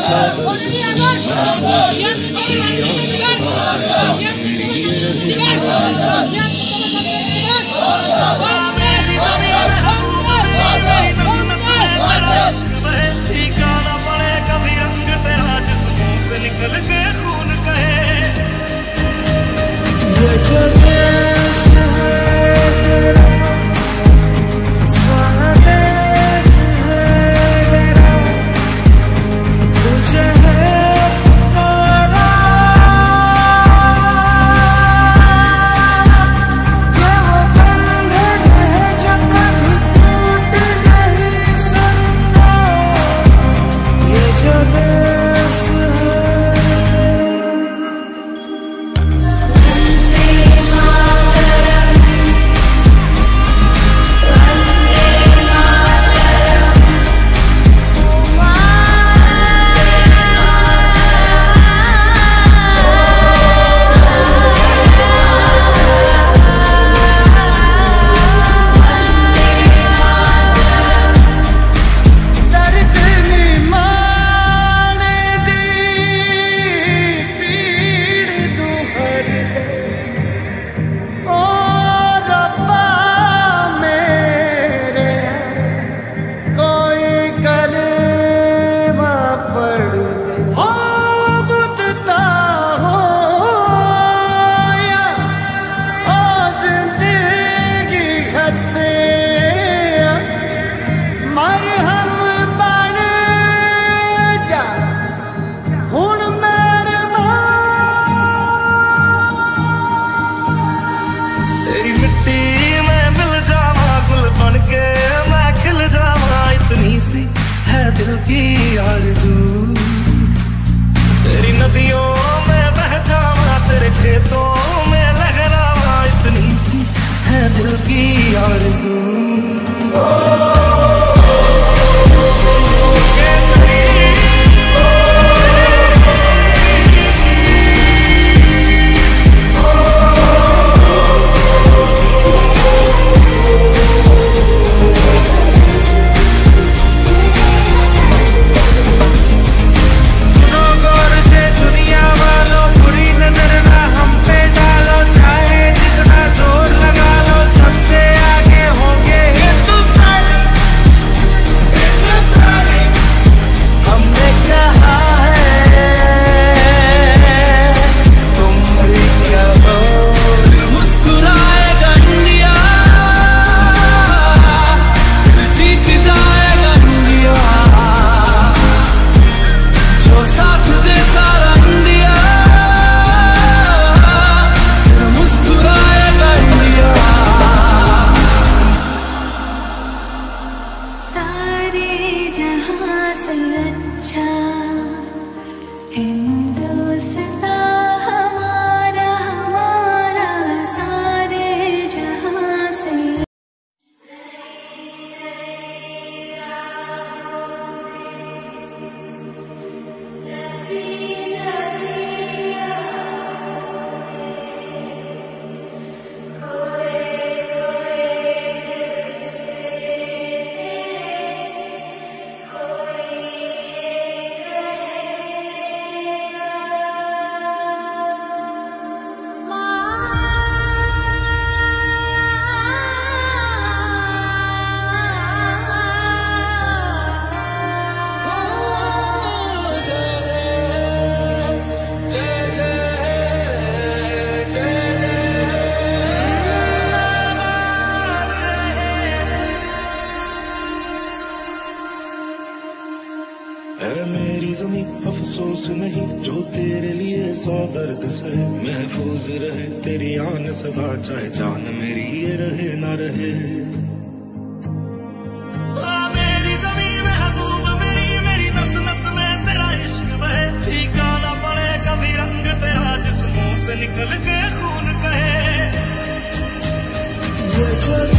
दिल की आरज़ू तेरी नदियों में बह जावा, तेरे खेतों में लहरावा, इतनी सी है दिल की आरज़ू। मेरी ज़मीं अफसोस नहीं जो तेरे लिए 100 दर्द सहे, महफूज रहे तेरी आन सदा, चाहे जान मेरी ये रहे ना रहे। मेरी ज़मीं महबूब मेरी नस नस में तेरा इश्क बहे, फीका ना पड़े कभी रंग तेरा जिस्मों से निकल के खून कहे।